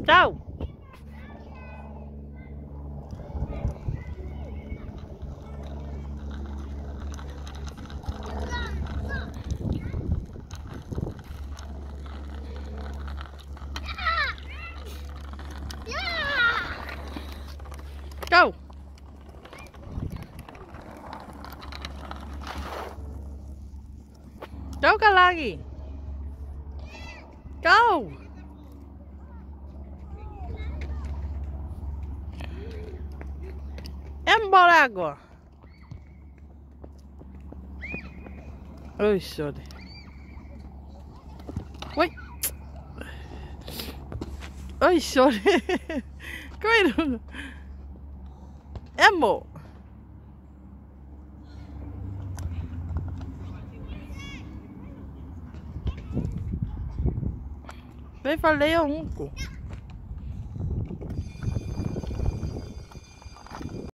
Tchau. Tchau. Tchau ka lagi. Tchau. Embora agora. Oi, sorry. Oi. Oi, sorry. Coisa. Amor. Vem, falei a um.